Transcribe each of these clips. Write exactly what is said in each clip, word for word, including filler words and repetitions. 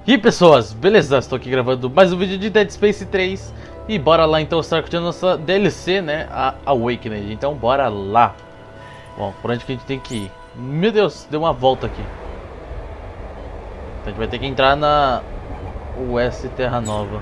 E pessoas, beleza? Estou aqui gravando mais um vídeo de Dead Space três. E bora lá então estar curtindo a nossa D L C, né? A Awakened. Então bora lá. Bom, por onde que a gente tem que ir? Meu Deus, deu uma volta aqui. Então a gente vai ter que entrar na U S Terra Nova.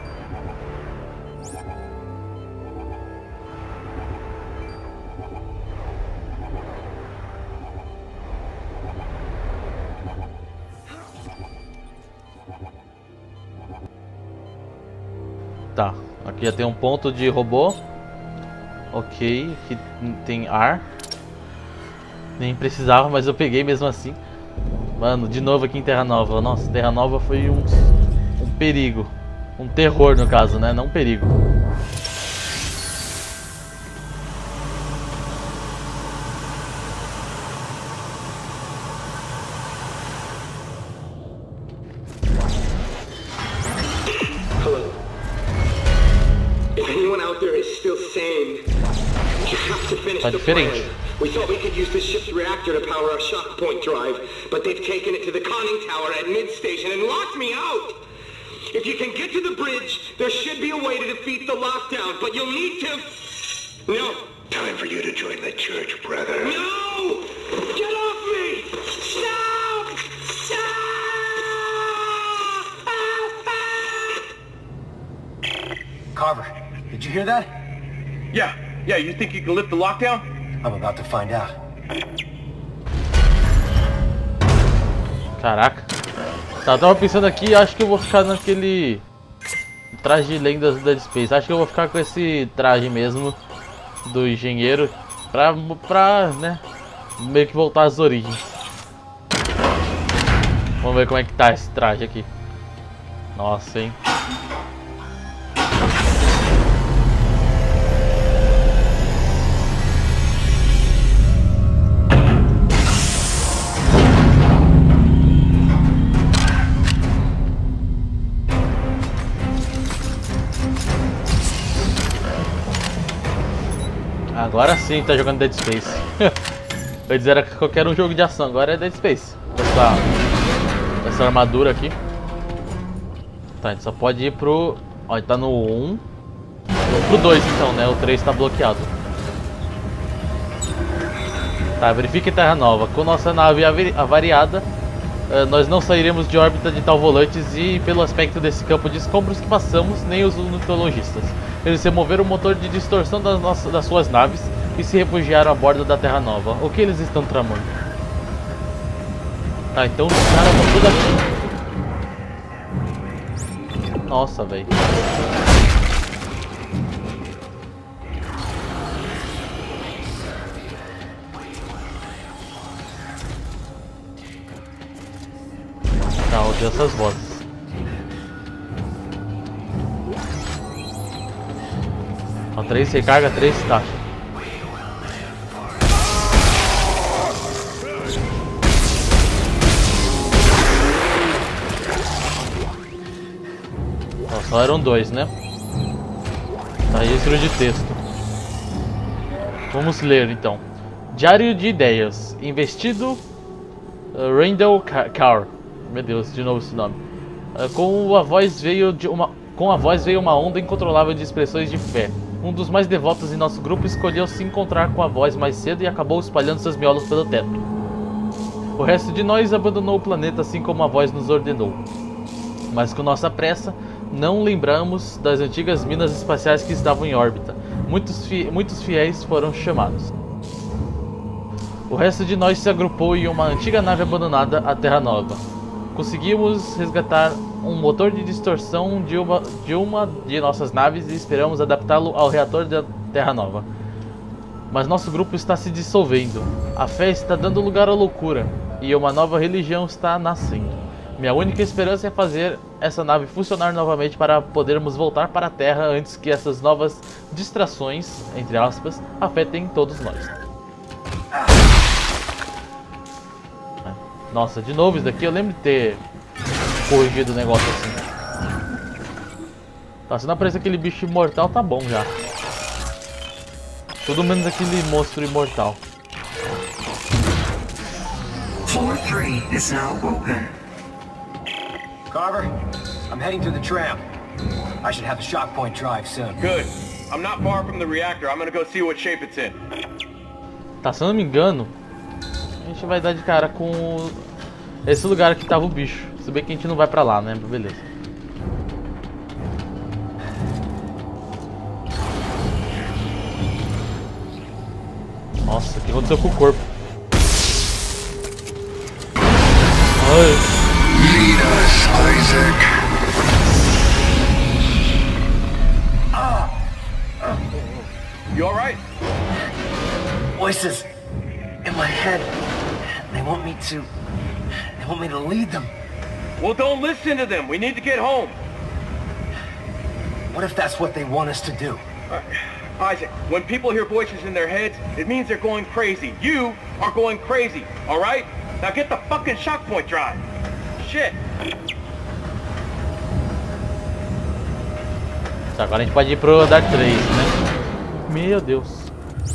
Tá, aqui já tem um ponto de robô. Ok, aqui tem ar. Nem precisava, mas eu peguei mesmo assim. Mano, de novo aqui em Terra Nova. Nossa, Terra Nova foi um, um perigo. Um terror no caso, né? Não um perigo. Tá diferente. We thought we could use the ship's reactor to power our shock point drive, but they've taken it to the conning tower at mid-station and locked me out! If you can get to the bridge, there should be a way to defeat the lockdown, but you'll need to... No! Time for you to join the church, brother. No! Get off me! Stop! Stop! Carver, did you hear that? Yeah, yeah, you think you can lift the lockdown? I'm about to find out. Caraca. Tá, eu tava pensando aqui, acho que eu vou ficar naquele traje de lendas do Dead Space. Acho que eu vou ficar com esse traje mesmo do engenheiro pra, pra né, meio que voltar às origens. Vamos ver como é que tá esse traje aqui. Nossa, hein. Agora sim tá jogando Dead Space. Antes era qualquer um jogo de ação, agora é Dead Space. Essa, essa armadura aqui. Tá, a gente só pode ir pro... Ó, tá no um. Pro dois então, né? O três tá bloqueado. Tá, verifique Terra Nova. Com nossa nave avariada, nós não sairemos de órbita de Tal Volantes e, pelo aspecto desse campo de escombros que passamos, nem os unitologistas. Eles removeram o motor de distorção das, nossas, das suas naves e se refugiaram a bordo da Terra Nova. O que eles estão tramando? Tá, então os caras vão tudo aqui. Nossa, velho. Tá, odeio essas vozes. Ó, três recarga, três taxa. Ó, só eram dois, né? Tá, registro de texto. Vamos ler então. Diário de ideias. Investido uh, Randall Carr. Meu Deus, de novo esse nome. Uh, com a voz veio de uma com a voz veio uma onda incontrolável de expressões de fé. Um dos mais devotos em nosso grupo escolheu se encontrar com a voz mais cedo e acabou espalhando seus miolos pelo teto. O resto de nós abandonou o planeta assim como a voz nos ordenou. Mas com nossa pressa, não lembramos das antigas minas espaciais que estavam em órbita. Muitos, fi muitos fiéis foram chamados. O resto de nós se agrupou em uma antiga nave abandonada, a Terra Nova. Conseguimos resgatar um motor de distorção de uma, de uma de nossas naves e esperamos adaptá-lo ao reator da Terra Nova. Mas nosso grupo está se dissolvendo. A fé está dando lugar à loucura e uma nova religião está nascendo. Minha única esperança é fazer essa nave funcionar novamente para podermos voltar para a Terra antes que essas novas distrações, entre aspas, afetem todos nós. Nossa, de novo isso daqui, eu lembro de ter corrigido o negócio assim. Tá, se não aparecer aquele bicho imortal, tá bom já. Tudo menos aquele monstro imortal. Floor three is now open. Carver, I'm heading to the tram. I should have the shock point drive soon. Good. I'm not far from the reactor. I'm gonna go see what shape it's in. Tá, se eu não me engano, a gente vai dar de cara com esse lugar que tava o bicho. Se bem que a gente não vai pra lá, né? Beleza. Nossa, o que aconteceu com o corpo? Ai. Lead us, Isaac. You alright? Voices in my head. They want me to... They want me to lead them. Well, don't listen to them. We need to get home. What if that's what they want us to do? Uh, Isaac, when people hear voices in their heads, it means they're going crazy. You are going crazy, alright? Now get the fucking shock point drive. Shit. Tá, agora a gente pode ir pro andar três, né? Meu Deus.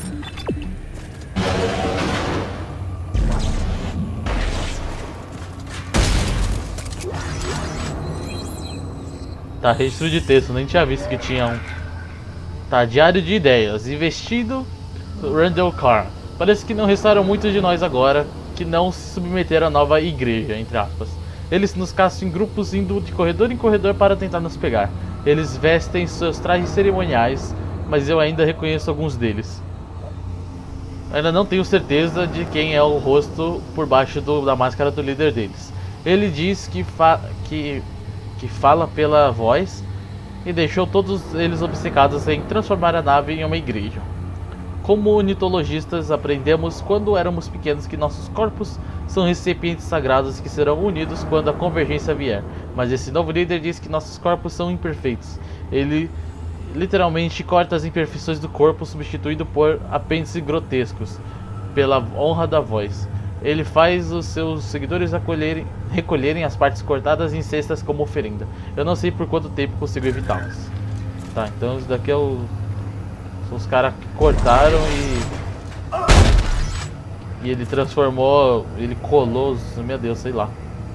Tá, registro de texto, nem tinha visto que tinha um. Tá, diário de ideias. Investido Randall Carr. Parece que não restaram muitos de nós agora que não se submeteram à nova igreja, entre aspas. Eles nos caçam em grupos indo de corredor em corredor para tentar nos pegar. Eles vestem seus trajes cerimoniais, mas eu ainda reconheço alguns deles. Ainda não tenho certeza de quem é o rosto por baixo do, da máscara do líder deles. Ele diz que, fa que, que fala pela voz e deixou todos eles obcecados em transformar a nave em uma igreja. Como ornitologistas, aprendemos quando éramos pequenos que nossos corpos são recipientes sagrados que serão unidos quando a convergência vier. Mas esse novo líder diz que nossos corpos são imperfeitos. Ele literalmente corta as imperfeições do corpo, substituído por apêndices grotescos, pela honra da voz. Ele faz os seus seguidores acolherem, recolherem as partes cortadas em cestas como oferenda. Eu não sei por quanto tempo consigo evitá-las. Tá, então isso daqui é o... são os caras que cortaram e... E ele transformou... ele colou os... meu Deus, sei lá.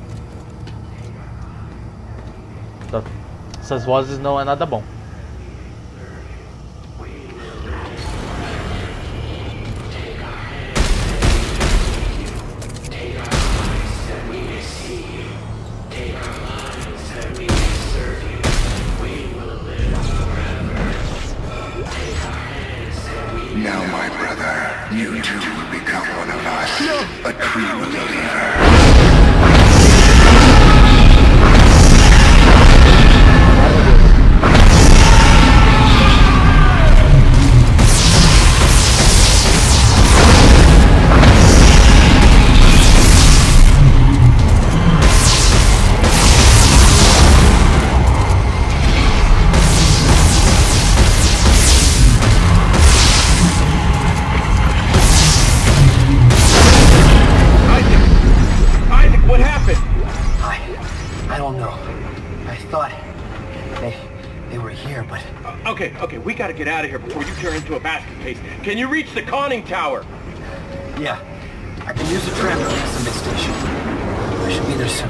Tá. Essas vozes não é nada bom. Now, my brother, you too will become one of us, a true believer. Okay, okay, we gotta get out of here before you turn into a basket case. Can you reach the conning tower? Yeah, I can use the tram to reach the mid-station. I should be there soon.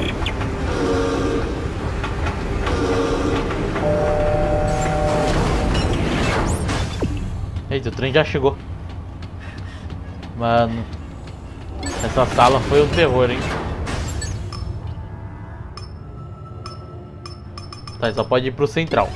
Eita, o trem já chegou. Mano, essa sala foi um terror, hein? Tá, só pode ir pro central.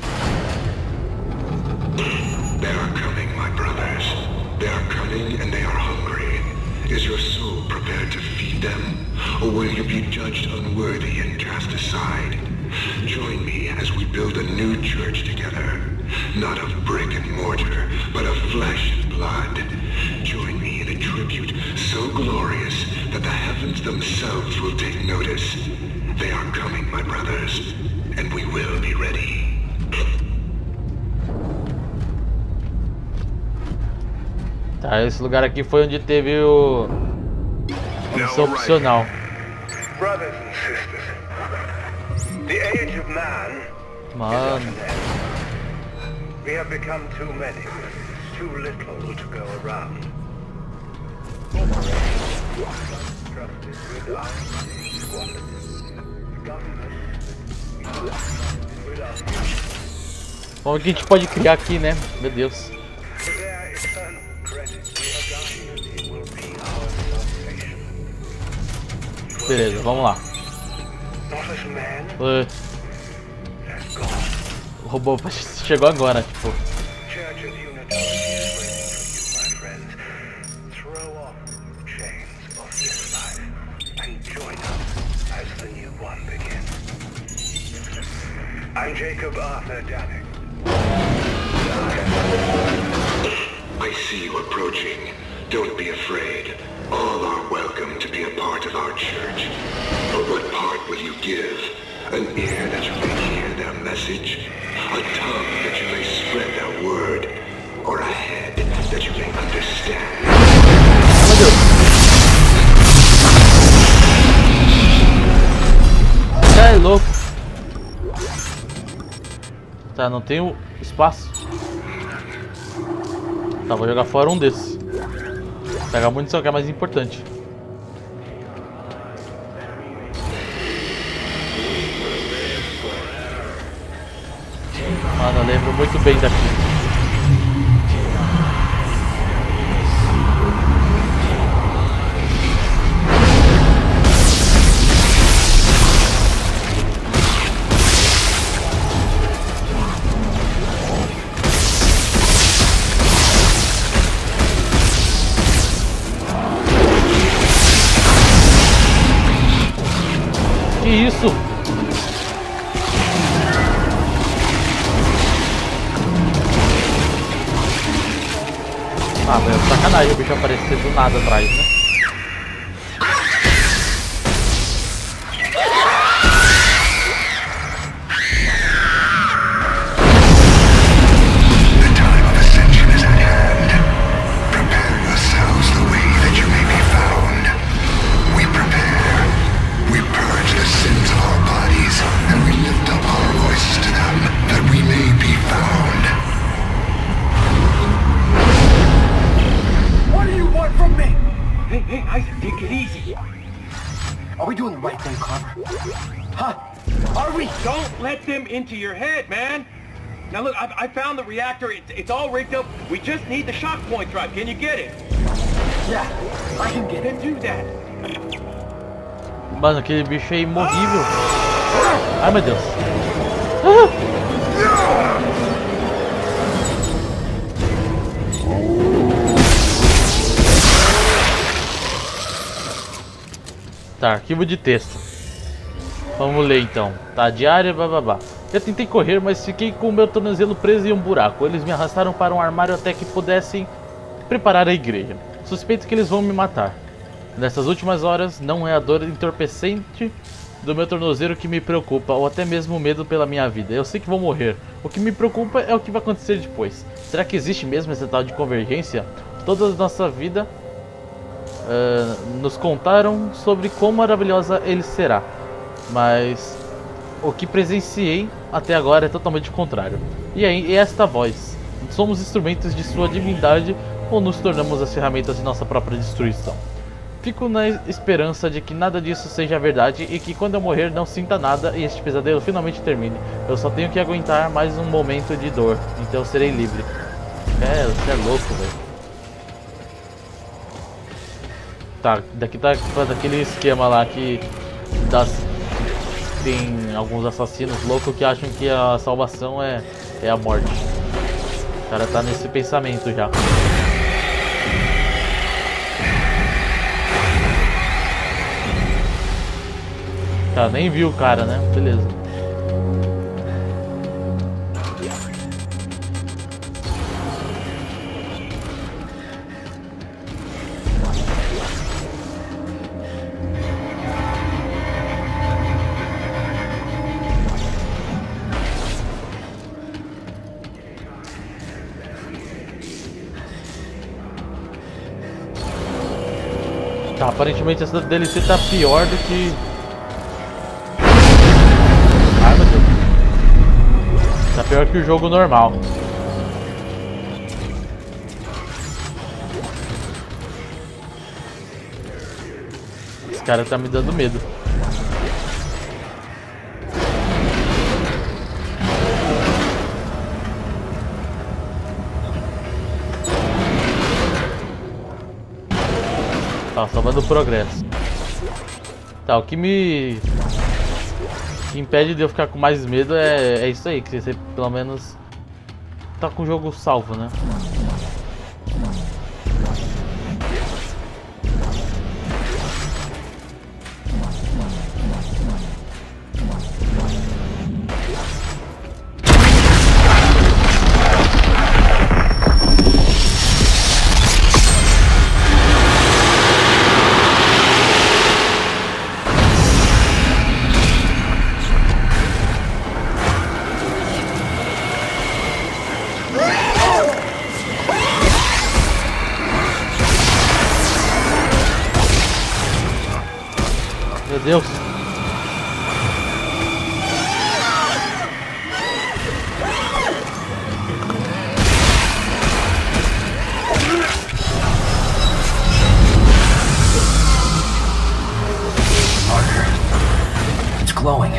They are coming, my brothers. They are coming and they are hungry. Is your soul prepared to feed them? Or will you be judged unworthy and cast aside? Join me as we build a new church together. Not of brick and mortar, but of flesh and blood. Join me in a tribute so glorious that the heavens themselves will take notice. They are coming, my brothers, and we will be ready. Tá, esse lugar aqui foi onde teve o... a missão opcional. Brothers and sisters, the age of man Mano. is at an end. We have become too many, with too little to go around. Trust is with our squalid. Vamos ver o que a gente pode criar aqui, né? Meu Deus. Beleza, vamos lá. Uh, o robô chegou agora, tipo. I'm Jacob Arthur Danik. I see you approaching. Don't be afraid. All are welcome to be a part of our church. But what part will you give? An ear that you may hear their message? A tongue that you may spread their word? Or a head that you may understand? É louco. Tá, não tenho espaço. Tá, vou jogar fora um desses. Pegar munição que é mais importante. Mano, eu lembro muito bem daqui. Que isso? Ah, velho, sacanagem o bicho aparecer do nada atrás, né? The time of ascension is at hand. Prepare yourselves the way that you may be found. We prepare. We purge the sins of our bodies, and we lift up our voices to them, that we may be found. What do you want from me? Hey, hey, Isaac, take it easy. Are we doing the right thing, Carver? Huh? Are we? Don't let them into your head, man. Now look, I, I found the reactor. It's, it's all rigged up. We just need the shock point drive. Can you get it? Yeah, I can get it. Then do that. Mano, aquele bicho é imorrível. Ai, meu Deus. Ah! Tá, arquivo de texto. Vamos ler então. Tá, diária, bababá. Eu tentei correr, mas fiquei com o meu tornozelo preso em um buraco. Eles me arrastaram para um armário até que pudessem preparar a igreja. Suspeito que eles vão me matar. Nessas últimas horas, não é a dor entorpecente do meu tornozelo que me preocupa, ou até mesmo o medo pela minha vida. Eu sei que vou morrer. O que me preocupa é o que vai acontecer depois. Será que existe mesmo esse tal de convergência? Toda a nossa vida uh, nos contaram sobre quão maravilhosa ele será. Mas o que presenciei até agora é totalmente o contrário. E aí, e esta voz? Somos instrumentos de sua divindade ou nos tornamos as ferramentas de nossa própria destruição? Fico na esperança de que nada disso seja verdade e que quando eu morrer não sinta nada e este pesadelo finalmente termine. Eu só tenho que aguentar mais um momento de dor, então eu serei livre. É, você é louco, velho. Tá, daqui tá daquele esquema lá que das, tem alguns assassinos loucos que acham que a salvação é, é a morte. O cara tá nesse pensamento já. Tá, nem viu o cara, né? Beleza. Tá, aparentemente essa D L C tá pior do que... Ai, meu Deus. Tá pior que o jogo normal. Esse cara tá me dando medo. Tá, salvando o progresso. Tá, o que me... que impede de eu ficar com mais medo é, é isso aí, que você pelo menos tá com o jogo salvo, né? Meu Deus. It's glowing.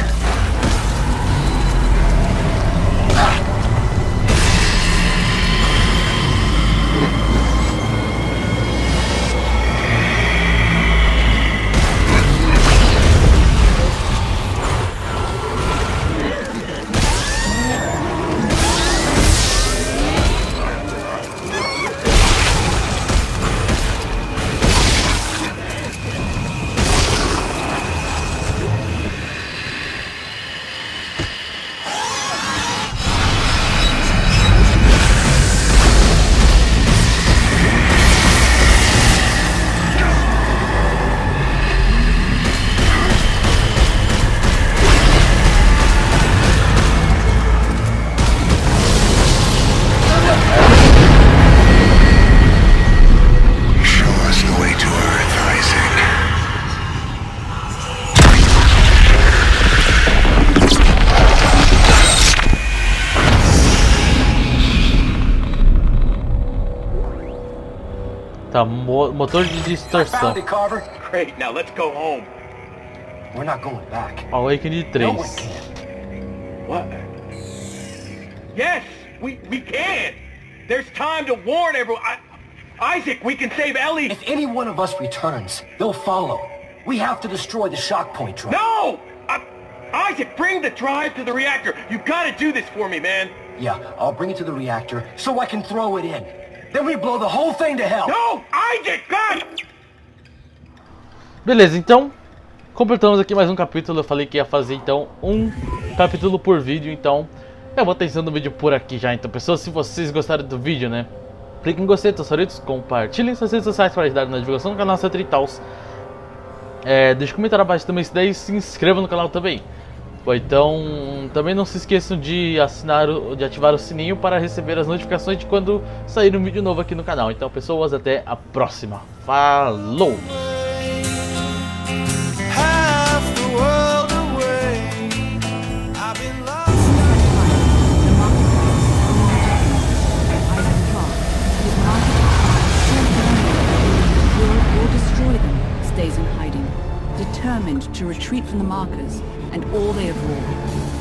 Tá, mo motor de distorção. Great, now let's go home. We're not going back. Awakening No três. one can. What? Yes, we we can. There's time to warn everyone. I, Isaac, we can save Ellie. If any one of us returns, they'll follow. We have to destroy the shock point drive. No! I, Isaac, bring the drive to the reactor. You gotta do this for me, man. Yeah, I'll bring it to the reactor so I can throw it in. Then we blow the whole thing to hell. No! Isaac, God! Beleza, então completamos aqui mais um capítulo. Eu falei que ia fazer então um capítulo por vídeo, então eu vou terminando o vídeo por aqui já. Então, pessoas, se vocês gostaram do vídeo, né, clique em gostei, seus favoritos, compartilhem suas redes sociais para ajudar na divulgação do canal, etc e tals. É, deixa um comentário abaixo também se daí, se inscreva no canal também. Ou então, também não se esqueçam de assinar, o, de ativar o sininho para receber as notificações de quando sair um vídeo novo aqui no canal. Então, pessoas, até a próxima. Falou! Stays in hiding, determined to retreat from the markers and all they have wrought.